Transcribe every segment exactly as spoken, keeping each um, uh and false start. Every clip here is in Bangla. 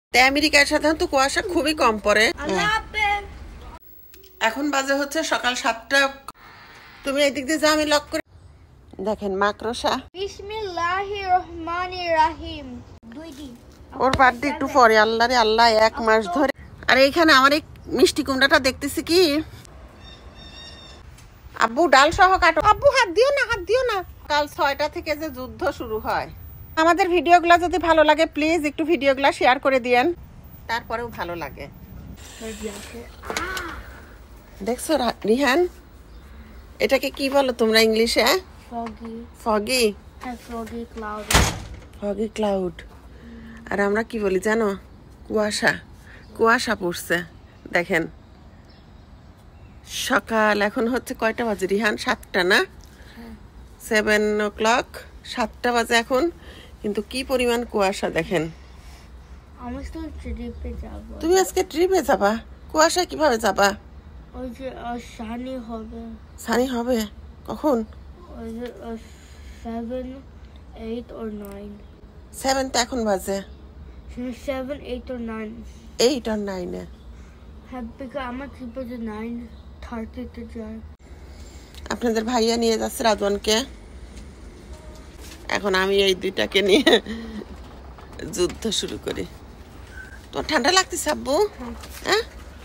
আমেরিকায় সাধারণত কুয়াশা খুবই কম পড়ে। এখন বাজে হচ্ছে সকাল সাতটা। তুমি এই দিক দিয়ে যাও, আমি লক করে। দেখেন মাকড়সা। বিসমিল্লাহির রহমানির রহিম। দুই দিন ওর বার্থডে একটু পরে। আল্লাহ রে আল্লাহ, এক মাস ধরে। আর এইখানে আমার এই মিষ্টি কুমড়াটা দেখতেছি কি, আব্বু ডাল সহ কাটো। আব্বু হাত দিও না, হাত দিও না। কাল ছয়টা থেকে যে যুদ্ধ শুরু হয়। আমাদের ভিডিওগুলো যদি ভালো লাগে প্লিজ একটু ভিডিওগুলো শেয়ার করে দিয়েন, তারপরেও ভালো লাগে। দেখছো রিহান, এটাকে কি বলো তোমরা ইংলিশে? ফগি। ফগি? হ্যাঁ, ফগি ক্লাউড। Foggy cloud. আর আমরা কি বলি জানো? কুয়াশা। কুয়াশা পড়ছে দেখেন। সকাল এখন হচ্ছে কয়টা বাজে রিহান? সাতটা না? সেভেন ও ক্লক, সাতটা বাজে এখন। কিন্তু কি পরিমাণ কুয়াশা দেখেন। আমি তো ট্রিপে যাব। তুমি আজকে ট্রিপে যাবা? কুয়াশা কিভাবে যাবা? ওই যে সানি হবে। সানি হবে কখন? ওই যে seven eight or nine. Seven তো এখন বাজে। Seven eight or nine. Eight আর নাইনে। হ্যাঁ, বিকজ আমার ট্রিপে যে নাইন থার্টিতে যায়। আপনাদের ভাইয়া নিয়ে যাচ্ছে রাজওয়ানকে। এখন আমি এই দুইটাকে নিয়ে যুদ্ধ শুরু করি। তোমার ঠান্ডা লাগতেছে আব্বু? হ্যাঁ,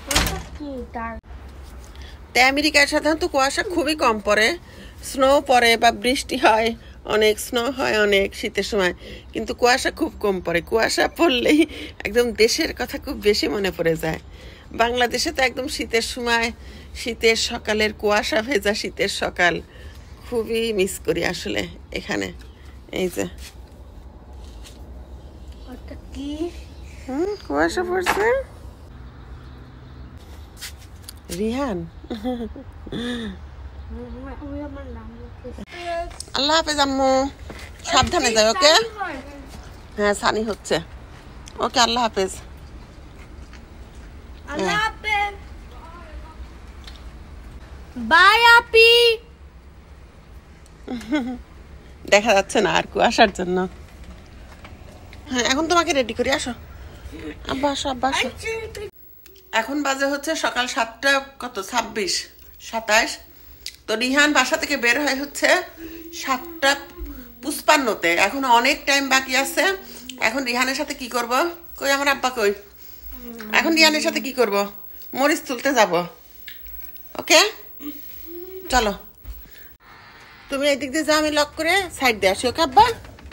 আমেরিকায় সাধারণত কুয়াশা খুবই কম পড়ে। স্নো পড়ে বা বৃষ্টি হয় অনেক, স্নো হয় অনেক শীতের সময়, কিন্তু কুয়াশা খুব কম পড়ে। কুয়াশা পড়লেই একদম দেশের কথা খুব বেশি মনে পড়ে যায়। বাংলাদেশে তো একদম শীতের সময়, শীতের সকালের কুয়াশা ভেজা শীতের সকাল খুবই মিস করি আসলে এখানে। এই যে কি হুম কুয়াশা পড়ছে রিহান। আল্লাহ হাফেজ আম্মু, সাবধানে যাই। ওকে? হ্যাঁ, সানি হচ্ছে। ওকে, আল্লাহ হাফেজ। আল্লাহ হাফেজ। বাই আপি। দেখা যাচ্ছে না আর কুয়াশার জন্য। হ্যাঁ, এখন তোমাকে রেডি করি। আসো আব্বা, আসো আব্বা, আসো। এখন বাজে হচ্ছে সকাল সাতটা, কত ছাব্বিশ সাতাশ। তো রিহান বাসা থেকে বের হয় হচ্ছে সাতটা পুষ্পান্নতে। এখন অনেক টাইম বাকি আছে। এখন রিহানের সাথে কি করব? কই আমার আব্বা কই? এখন রিহানের সাথে কি করব? মরিচ তুলতে যাব। ওকে, চলো। তুমি এই দিক দিয়ে যাও, আমি লক করে সাইড দিয়ে আসি। ওকে আব্বা?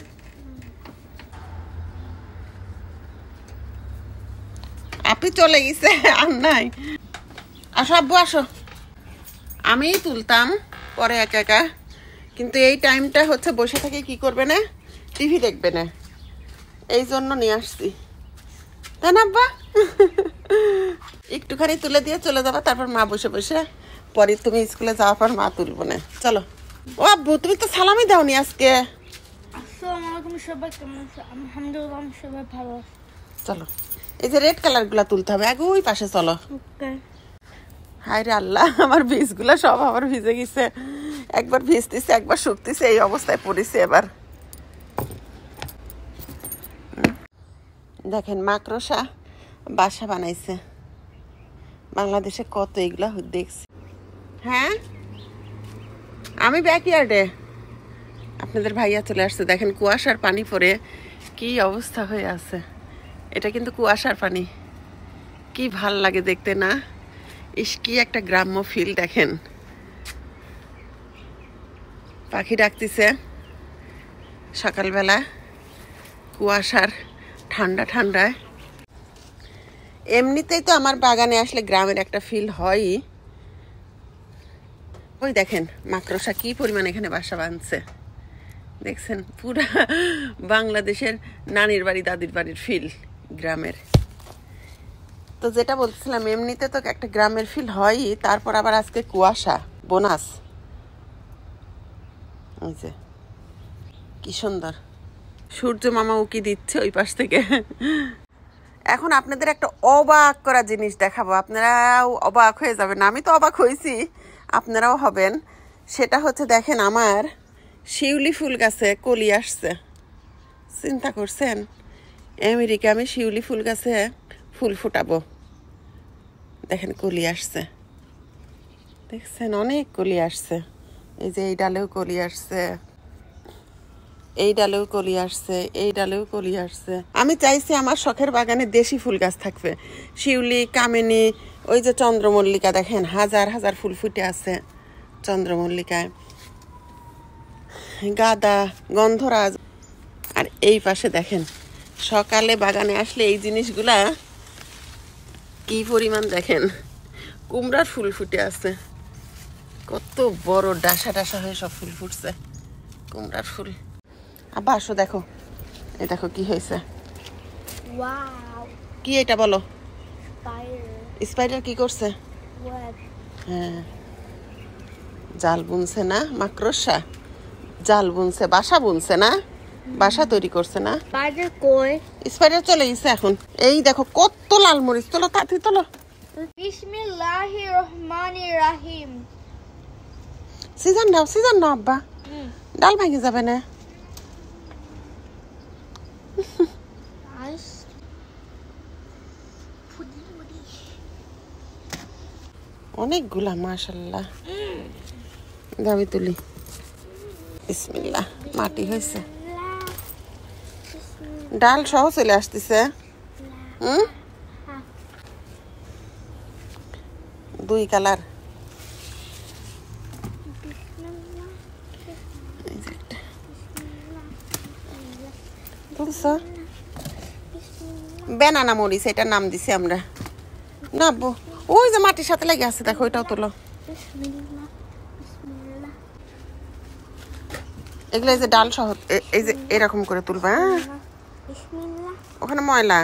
আপনি চলে গেছে, আর নাই। আসো আব্বু, আসো। আমি তুলতাম পরে একা একা, কিন্তু এই টাইমটা হচ্ছে বসে থেকে কি করবে না, টিভি দেখবে না, এই জন্য নিয়ে আসছি। তাই না আব্বা? একটুখানি তুলে দিয়ে চলে যাবা, তারপর মা বসে বসে পরে তুমি স্কুলে যাওয়ার পর মা তুলবো না। চলো। ও আব্বু, তুমি তো সালামি দাওনি আজকে। আসসালামু আলাইকুম সবাই, কেমন আছেন? আলহামদুলিল্লাহ, আমি সবাই ভালো আছি। চলো, এই যে রেড কালার গুলা তুলতে হবে আগে, ওই পাশে চলো। ওকে। হায় রে আল্লাহ, আমার বীজগুলো সব আবার ভিজে গেছে। একবার ভিজতেছে, একবার শুকতেছে, এই অবস্থায় পড়েছে এবার। দেখেন মাকড়সা বাসা বানাইছে। বাংলাদেশে কত এগুলা দেখছি। হ্যাঁ, আমি ব্যাকইয়ার্ডে। আপনাদের ভাইয়া চলে আসছে। দেখেন কুয়াশার পানি পড়ে কি অবস্থা হয়ে আছে। এটা কিন্তু কুয়াশার পানি। কি ভাল লাগে দেখতে না? ইস, কি একটা গ্রাম্য ফিল। দেখেন পাখি ডাকতেছে সকালবেলা কুয়াশার ঠান্ডা ঠান্ডায়। এমনিতেই তো আমার বাগানে আসলে গ্রামের একটা ফিল হয়ই। ওই দেখেন মাকড়সা কি পরিমাণ এখানে বাসা বাঁধছে। দেখছেন, পুরা বাংলাদেশের নানির বাড়ি দাদির বাড়ির ফিল গ্রামের। তো যেটা বলছিলাম, এমনিতে তো একটা গ্রামের ফিল হয়ই, তারপর আবার আজকে কুয়াশা বোনাস। এই যে কি সুন্দর সূর্য মামা উকি দিচ্ছে ওই পাশ থেকে। এখন আপনাদের একটা অবাক করা জিনিস দেখাবো, আপনারাও অবাক হয়ে যাবেন। আমি তো অবাক হয়েছি, আপনারাও হবেন। সেটা হচ্ছে দেখেন, আমার শিউলি ফুল গাছে কলি আসছে। চিন্তা করছেন? আমেরিকা আমি শিউলি ফুল গাছে ফুল ফুটাবো। দেখেন কলি আসছে, দেখছেন অনেক কলি আসছে। এই যে এই ডালেও কলি আসছে, এই ডালেও কলি আসছে, এই ডালেও কলি আসছে। আমি চাইছি আমার শখের বাগানে দেশি ফুল গাছ থাকবে, শিউলি, কামিনী, ওই যে চন্দ্রমল্লিকা দেখেন হাজার হাজার ফুল ফুটে আছে চন্দ্রমল্লিকায়, গাঁদা, গন্ধরাজ। আর এই পাশে দেখেন সকালে বাগানে আসলে এই জিনিসগুলা কি পরিমাণ দেখেন কুমড়ার ফুল ফুটে আছে, কত বড় ডাসা ডাসা হয়ে সব ফুল ফুটছে কুমড়ার ফুল। আবার আসো দেখো, এই দেখো কি হয়েছে। ওয়াও, কি এটা বলো? স্পাইডার স্পাইডার কি করছে? ওয়েব। হ্যাঁ, জাল বুনছে না মাকড়সা, জাল বুনছে, বাসা বুনছে না, বাসা তৈরি করছে না। স্পাইডার কই? স্পাইডার চলে গেছে এখন। এই দেখো কত লাল মরিচ, তোলো তাড়াতাড়ি তোলো। বিসমিল্লাহির রহমানির রহিম। সিজন নাও, সিজন নাও আব্বা, ডাল ভাঙে যাবে না। অনেকগুলা মাশাআল্লাহ। দামি তুলি, বিসমিল্লাহ। মাটি হয়েছে, ডাল সহ চলে আসতেছে। হুম, দুই কালার। তুলছো বেনানা মরিচ, এটার নাম দিছি আমরা না আব্বু। ওই যে মাটির সাথে লেগে আছে দেখো, ওইটাও তোলো। এগুলো এই যে ডাল সহ এই যে এরকম করে তুলবা। হ্যাঁ, ওখানে ময়লা।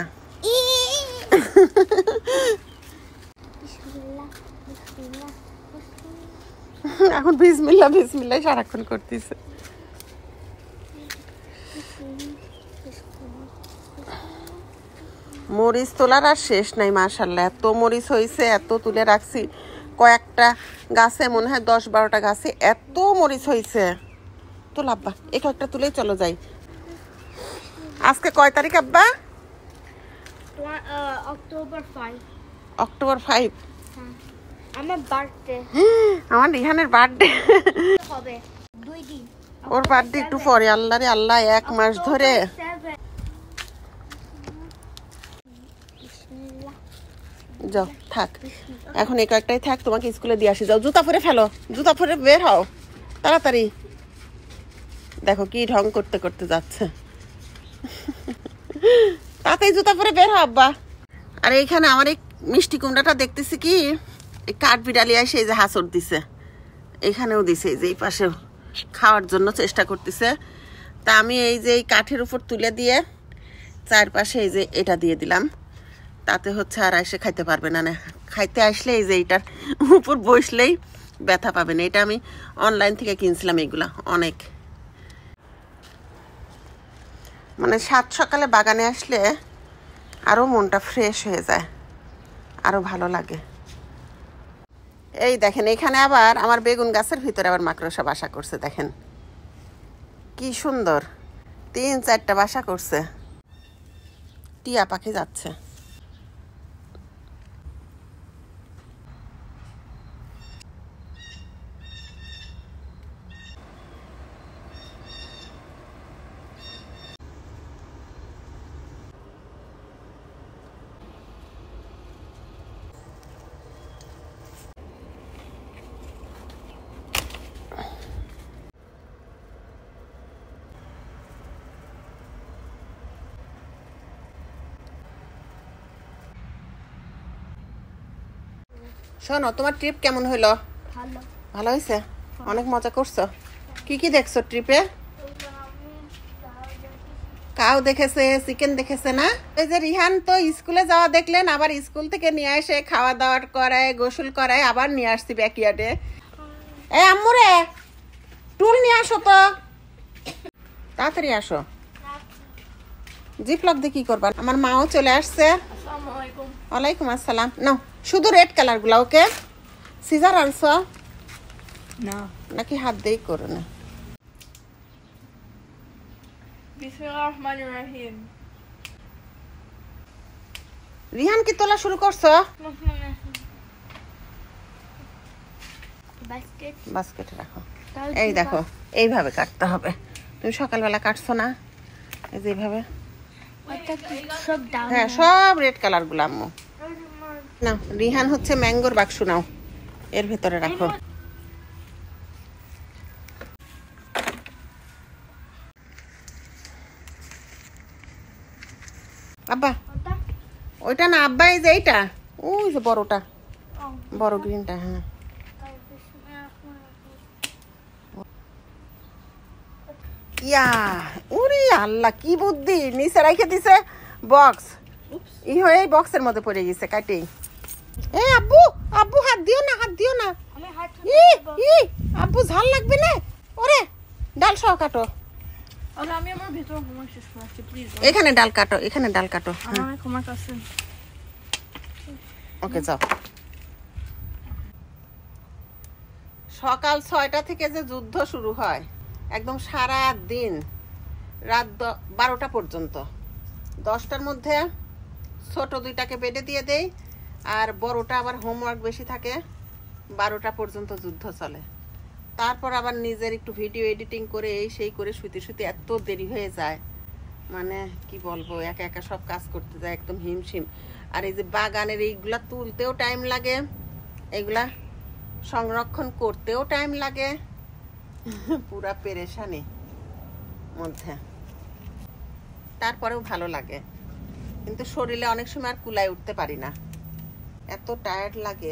এখন বিসমিল্লাহ বিসমিল্লাহ সারাক্ষণ করতেছে। মরিচ তোলার আর শেষ নাই মাশাআল্লাহ, এত মরিচ হয়েছে, এত তুলে রাখছি। কয়েকটা গাছে মনে হয় দশ বারোটা গাছে এত মরিচ হয়েছে। তোল আব্বা, এই কয়েকটা তুলেই চলো যাই। আজকে কয় তারিখ আব্বা? October five. অক্টোবর ফাইভ আমার বার্থডে। আমার রিহানের বার্থডে হবে দুই দিন। ওর বার্থডে একটু পরে। আল্লাহ রে আল্লাহ, এক মাস ধরে। যাও থাক, এখন এই কয়েকটাই থাক, তোমাকে স্কুলে দিয়ে আসি। যাও জুতা পরে ফেলো, জুতা পরে বের হও তাড়াতাড়ি। দেখো কি ঢং করতে করতে যাচ্ছে। তাতেই জুতা পরে বের হও আব্বা। আর এইখানে আমার এই মিষ্টি কুমড়াটা দেখতেছি কি, এই কাঠ বিড়ালি এসে এই যে হাঁচড় দিছে, এখানেও দিছে, এই যে এই পাশেও খাওয়ার জন্য চেষ্টা করতেছে। তা আমি এই যে এই কাঠের উপর তুলে দিয়ে চারপাশে এই যে এটা দিয়ে দিলাম, তাতে হচ্ছে আর এসে খাইতে পারবে না। না খাইতে আসলে এই যে এইটার উপর বসলেই ব্যথা পাবে না। এটা আমি অনলাইন থেকে কিনছিলাম এগুলা, অনেক মানে সাত সকালে বাগানে আসলে আরও মনটা ফ্রেশ হয়ে যায়, আরও ভালো লাগে। এই দেখেন এখানে আবার আমার বেগুন গাছের ভিতরে আবার মাকড়সা বাসা করছে, দেখেন কি সুন্দর, তিন চারটা বাসা করছে। টিয়া পাখি যাচ্ছে। শোনো, তোমার ট্রিপ কেমন হইলো? ভালো। ভালো হয়েছে? অনেক মজা করছো? কি কি দেখছো ট্রিপে? কাউ দেখেছে, চিকেন দেখেছে না? এই যে রিহান তো স্কুলে যাওয়া দেখলেন, আবার স্কুল থেকে নিয়ে এসে খাওয়া দাওয়া করায়, গোসল করায়, আবার নিয়ে আসছি ব্যাকইয়ার্ডে। এ আম্মুরে টুল নিয়ে আসো তো, তাড়াতাড়ি আসো। জিপলক দিয়ে কি করবা? আমার মাও চলে আসছে। ওয়ালাইকুম আসসালাম। না শুধু রেড কালার গুলা, ওকে? সিজার আনছো না নাকি হাত দিয়েই করো? না বিসমিল্লাহির রহমানির রহিম। রিহান কি তোলা শুরু করছো? বাস্কেটে রাখো। এই দেখো এইভাবে কাটতে হবে। তুমি সকালবেলা কাটছো না? এই যে এইভাবে। হ্যাঁ সব রেড কালার গুলো আম্মু। না রিহান হচ্ছে ম্যাঙ্গোর বাক্স নাও, এর ভেতরে রাখো। আব্বা ওইটা না আব্বা, এই যে এইটা, ওই যে বড়টা, বড় গ্রিনটা। হ্যাঁ ইয়া ওরে আল্লাহ কি বুদ্ধি, নিচে রাখে দিছে বক্স, ই হয়ে বক্সের মধ্যে পড়ে গেছে কাটেই। এই আব্বু আব্বু হাত দিও না, হাত দিও না। ই ই আব্বু ঝাল লাগবে না। ওরে ডাল সহ কাটো। আমি আমার ভিতরে হোমওয়ার্ক শেষ করছি প্লিজ। এখানে ডাল কাটো, এখানে ডাল কাটো। আমার হোমওয়ার্ক আছে। ওকে যাও। সকাল ছয়টা থেকে যে যুদ্ধ শুরু হয় একদম সারা দিন রাত বারোটা পর্যন্ত। দশটার মধ্যে ছোট দুইটাকে বেডে দিয়ে দেই, আর বড়টা আবার হোমওয়ার্ক বেশি থাকে, বারোটা পর্যন্ত যুদ্ধ চলে। তারপর আবার নিজের একটু ভিডিও এডিটিং করে এই সেই করে শুতে শুতে এত দেরি হয়ে যায়, মানে কি বলবো, একা একা সব কাজ করতে যায় একদম হিমশিম। আর এই যে বাগানের এইগুলা তুলতেও টাইম লাগে, এইগুলা সংরক্ষণ করতেও টাইম লাগে, পুরা পেরেশানি মধ্যে। তারপরেও ভালো লাগে, কিন্তু শরীরে অনেক সময় আর কুলায় উঠতে পারি না, এত টায়ার্ড লাগে।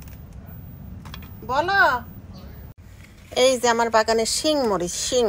বলো। এই যে আমার বাগানের শিং মরিচ, শিং।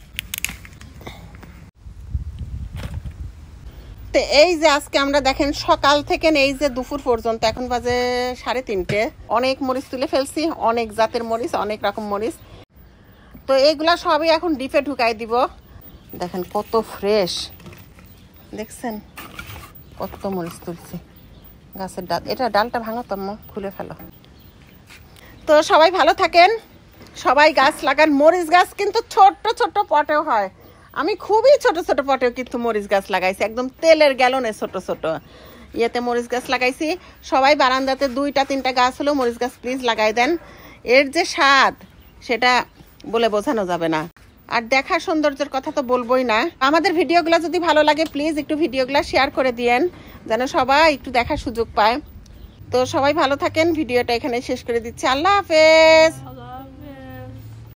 এই যে আজকে আমরা দেখেন সকাল থেকে এই যে দুপুর পর্যন্ত, এখন বাজে সাড়ে তিনটে, অনেক মরিচ তুলে ফেলছি, অনেক জাতের মরিচ, অনেক রকম মরিচ। তো এইগুলা সবই এখন ডিপে ঢুকাই দিব। দেখেন কত ফ্রেশ, দেখছেন কত মরিচ তুলছি গাছের ডাল। এটা ডালটা ভাঙো তো আম্মু, খুলে ফেলো। তো সবাই ভালো থাকেন, সবাই গাছ লাগান। মরিচ গাছ কিন্তু ছোট্ট ছোট্ট পটেও হয়, আমি খুবই ছোট ছোট পটেও কিন্তু মরিচ গাছ লাগাইছি, একদম তেলের গ্যালনে ছোট ছোট ইয়েতে মরিচ গাছ লাগাইছি। সবাই বারান্দাতে দুইটা তিনটা গাছ হলেও মরিচ গাছ প্লিজ লাগাই দেন, এর যে স্বাদ সেটা বলে বোঝানো যাবে না। আর দেখার সৌন্দর্যের কথা তো বলবোই না। আমাদের ভিডিওগুলো যদি ভালো লাগে প্লিজ একটু ভিডিওগুলো শেয়ার করে দিয়েন, যেন সবাই একটু দেখার সুযোগ পায়। তো সবাই ভালো থাকেন, ভিডিওটা এখানে শেষ করে দিচ্ছি। আল্লাহ হাফেজ।